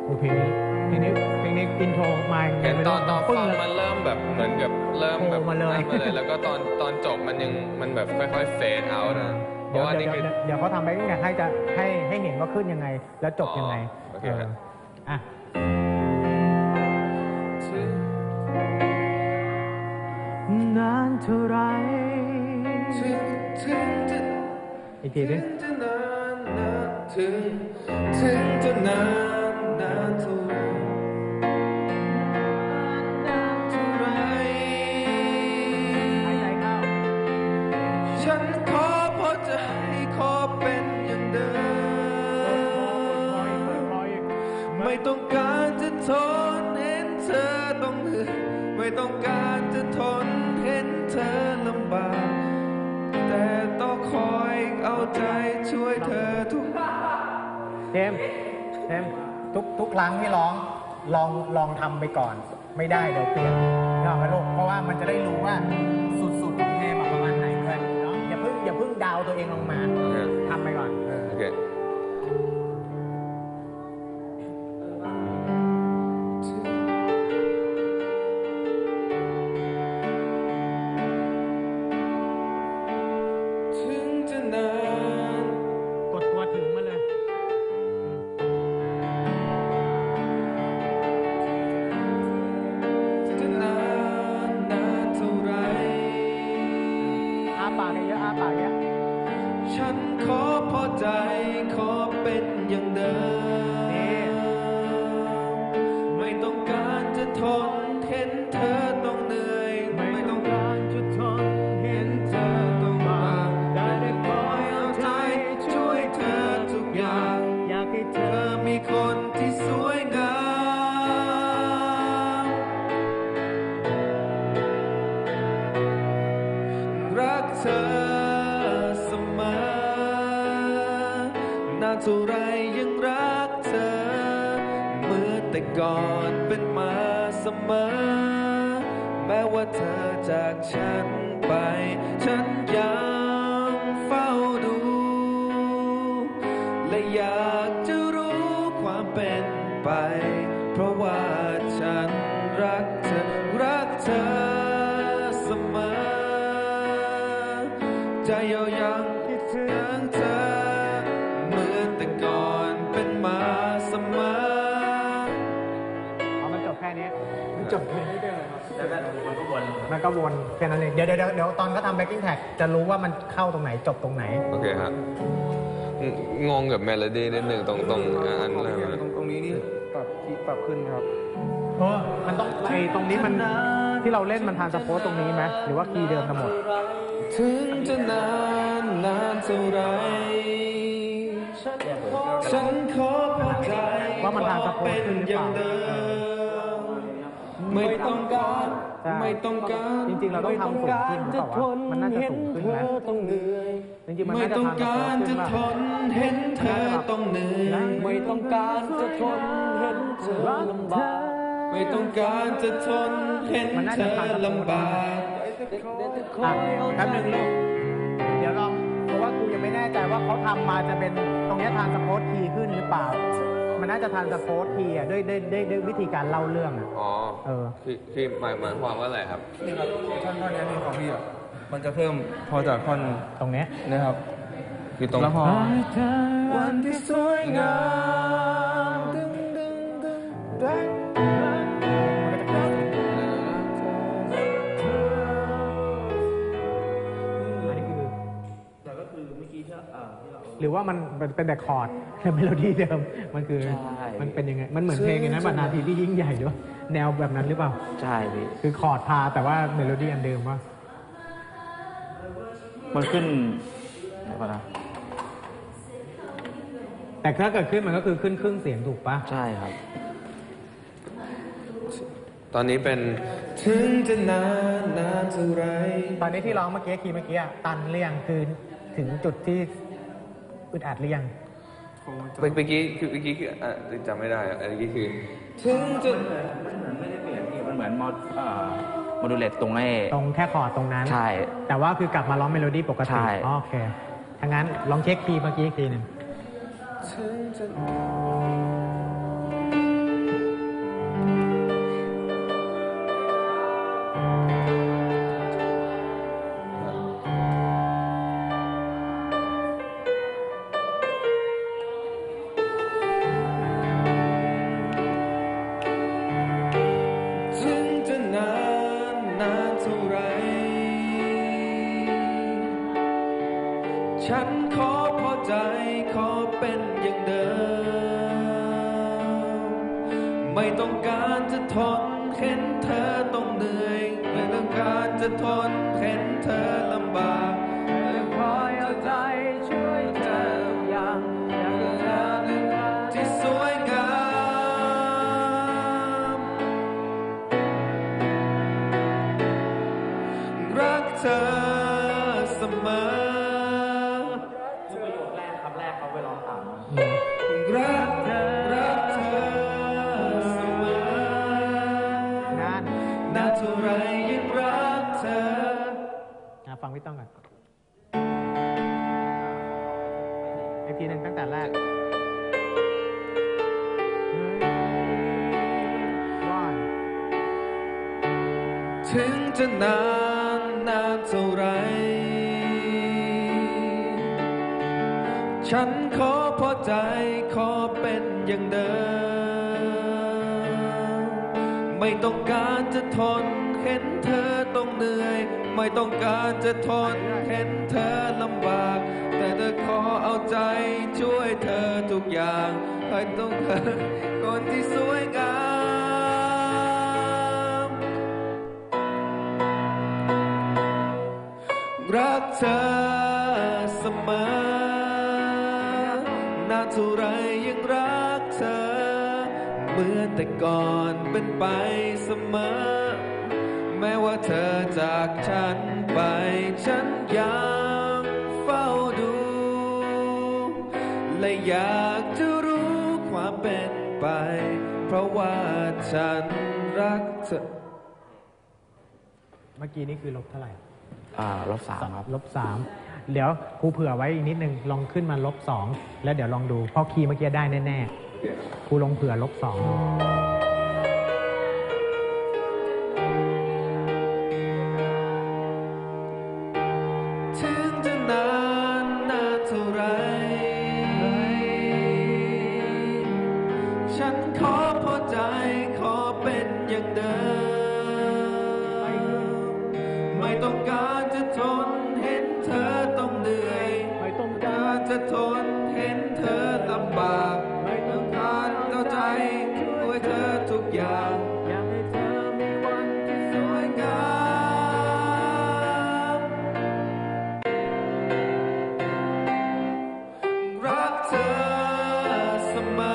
โอเคเพลงนี้อินโทรมาเห็นตอนฟังมันเริ่มแบบเหมือนกับเริ่มแบบมาเลยแล้วก็ตอนจบมันแบบค่อยๆเฟดเอาท์นะเพราะว่านี่คือเดี๋ยวเขาทำไปอยากให้เห็นว่าขึ้นยังไงแล้วจบยังไงอ่ะนานเท่าไรอีกทีดิถึงจะนานเท่าไรฉันขอพอใจขอเป็นอย่างเดิมไม่ต้องการจะทนเห็นเธอต้องเหนื่อยไม่ต้องการจะทนเห็นเธอลำบากแต่ต้องคอยเอาใจช่วยเธอทุกเทมทุกครั้งที่ร้องลองทำไปก่อนไม่ได้เดี๋ยวเปลี่ยนนะลูกเพราะว่ามันจะได้รู้ว่าสุดของเทมประมาณไหนด้วยเนาะอย่าเพิ่งดาวตัวเองลงมาทำไปก่อนโอเคกดตัวถึงมาเลยจะนานเท่าไรปากเยอะปากเยอะฉันขอพอใจขอเป็นอย่างเดิมไม่ต้องการจะทนเห็นเธอต้องเหนื่อยไม่ต้องการจะทนเห็นเธอต้องบาปได้คอยเอาใจช่วยเธอทุกอย่างอยากให้เธอมีคนที่สวยงามรักเธอเสมอนานเท่าไรยังรักเธอเมื่อแต่ก่อนเป็นมาเสมอแม้ว่าเธอจากฉันไปฉันยังเฝ้าดูและอยากจะรู้ความเป็นไปเพราะว่าฉันรักเธอเสมอใจยังคิดถึงเธอเหมือนแต่ก่อนเป็นมาเสมอมันจบแค่นี้มันจบแค่นี้ได้เลยมันก็วนแค่นั้นเองเดี๋ยวตอนเขาทำแบ็คกิ้งแท็กจะรู้ว่ามันเข้าตรงไหนจบตรงไหนโอเคครับงงกับเมโลดี้นิดหนึ่งตรงอันอะไรตรงนี้นี่ปรับขึ้นครับมันต้องตรงนี้มันที่เราเล่นมันทานสโพสตรงนี้ไหมหรือว่าคีย์เดิมทั้งหมดถึงจะนานเท่าไรฉันขอพอใจว่ามันทานสโพสขึ้นหรือเปล่าไม่ต้องการจริงๆเราต้องทำสูงขึ้นหรือเปล่าวะมันน่าจะสูงขึ้นไหมจริงๆมันน่าจะทานสโพสขึ้นป่ะไม่ต้องการจะทนเห็นเธอต้องเหนื่อยไม่ต้องการจะทนเห็นเธอลำบากไม่ต้องการจะทนเห็นเธอลำบากแป๊บนึงลูกเดี๋ยวลองเพราะว่ากูยังไม่แน่ใจว่าเขาทำมาจะเป็นตรงนี้ทานสโพสคีย์ขึ้นหรือเปล่ามันน่าจะทานสโพสคีย์ด้วยวิธีการเล่าเรื่องคือหมายความว่าอะไรครับนี่ครับท่อนนี้นี่ของพี่อ่ะมันจะเพิ่มพอจากท่อนตรงนี้นะครับคือตรงแล้วพอวันที่สวยงามหรือว่ามันเป็นแต่คอร์ดเมโลดี้เดิมมันคือมันเป็นยังไงมันเหมือนเพลงอย่างนั้นนาทีที่ยิ่งใหญ่ด้วยแนวแบบนั้นหรือเปล่าใช่พี่คือคอร์ดพาแต่ว่าเมโลดี้อันเดิมว่ามันขึ้นเดี๋ยวก่อนนะแต่ถ้าเกิดขึ้นมันก็คือขึ้นครึ่งเสียงถูกปะใช่ครับตอนนี้เป็นถึงจะนานเท่าไรตอนนี้ที่ร้องเมื่อกี้ตันเรียงคือถึงจุดที่อึดอัดหรือยังเมื่อกี้คือจำไม่ได้เมื่อกี้คือถึงจะมันไม่ได้เปลี่ยนพี่มันเหมือนโมดูเลตตรงแค่คอร์ดตรงนั้นใช่แต่ว่าคือกลับมาร้องเมโลดี้ปกติโอเคถ้างั้นลองเช็คคีย์เมื่อกี้อีกทีหนึ่งไม่ต้องการจะทนเห็นเธอต้องเหนื่อยไม่ต้องการจะทนเห็นเธอลำบากคอยเอาใจช่วยเธออย่างเธอที่สวยงามรักเธอเสมอประโยคแรกคำแรกเขาไปร้องตามรักเธอเสมอนาเท่าไรยังรักเธอฟังพี่ต้องก่อนอีกทีหนึ่งตั้งแต่แรกถึงจะนานเท่าไรฉันขอพอใจขอเป็นอย่างเดิมไม่ต้องการจะทนเห็นเธอต้องเหนื่อยไม่ต้องการจะทนเห็นเธอลำบากแต่เธอขอเอาใจช่วยเธอทุกอย่างให้ต้องเธอคนที่สวยงามรักเธอเสมอนานเท่าไรยังรักเธอเหมือนแต่ก่อนเป็นไปเสมอแม้ว่าเธอจากฉันไปฉันยังเฝ้าดูและอยากจะรู้ความเป็นไปเพราะว่าฉันรักเธอเมื่อกี้นี่คือลบเท่าไหร่ -3ครับ -3เดี๋ยวครูเผื่อไว้อีกนิดนึงลองขึ้นมา-2แล้วเดี๋ยวลองดูเพราะคีย์เมื่อกี้ได้แน่ๆครูลงเผื่อ-2 ถึงจะนานเท่าไรฉันขอพอใจขอเป็นอย่างเดิมไม่ต้องการจะทนเห็นเธอต้องเหนื่อยไม่ต้องการจะทนเห็นเธอลำบากไม่ต้องการเอาใจช่วยเธอทุกอย่างอยากให้เธอมีวันที่สวยงามรักเธอเสม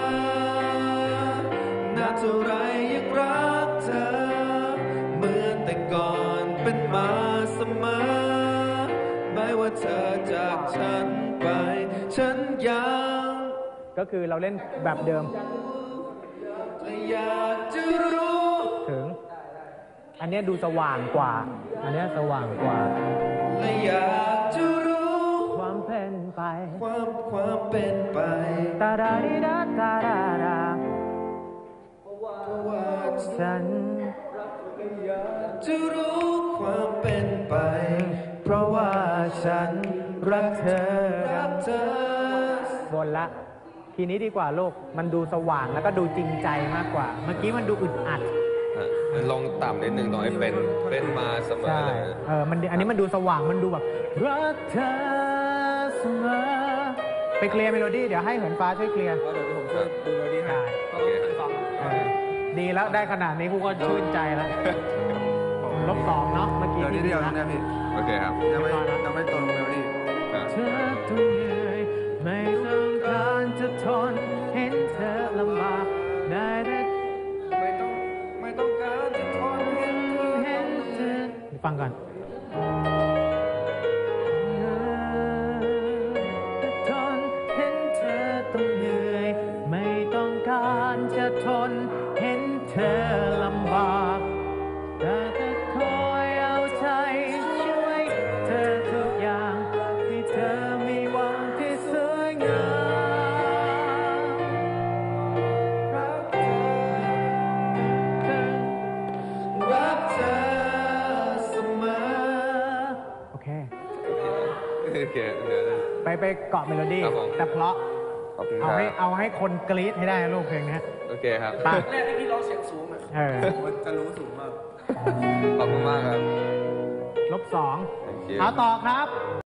อนานเท่าไรยังรักเธอเหมือนแต่ก่อนเป็นมาเสมอแม้ว่าเธอจากฉันไปฉันยังก็คือเราเล่นแบบเดิมอยากจะรู้ถึงอันนี้ดูสว่างกว่าอันนี้สว่างกว่าและอยากจะรู้ความเป็นไปความเป็นไปตาดาดิดาตาดาดาฉันอยากจะรู้ความเป็นไปเพราะว่าฉันรักเธอบนละทีนี้ดีกว่าลูกมันดูสว่างแล้วก็ดูจริงใจมากกว่าเมื่อกี้มันดูอึดอัดลงต่ำนิดนึงตรงไอ้เป็นมาเสมอเลยมันอันนี้มันดูสว่างมันดูแบบรักเธอเสมอไปเคลียร์เมโลดี้เดี๋ยวให้เหินฟ้าช่วยเคลียร์เดี๋ยวผมช่วยดูเมโลดี้ให้ดีแล้วได้ขนาดนี้กูก็ชื่นใจแล้ว-2เนาะเมื่อกี้ที่เดียวนะพี่โอเคครับยังไม่ตรงเมโลดี้เธอต้องเหนื่อยไม่ต้องการจะทนเห็นเธอลำบากได้ไม่ต้องการจะทนเห็นเธอฟังก่อนทนเห็นเธอต้องเหนื่อยไม่ต้องการจะทนเห็นเธอลำบากแต่คอยเอาใจช่วยเธอทุกอย่างให้เธอมีวันที่สวยงามรักเธอเสมอโอเคไปเกาะเมโลดี้แต่เพราะเอาให้คนกรี๊ดให้ได้ลูกเพลงนี้โอเคครับแรกที่พี่ร้องเสียงสูงมันจะรู้สูงมากขอบคุณมากครับ -2เอาต่อครับ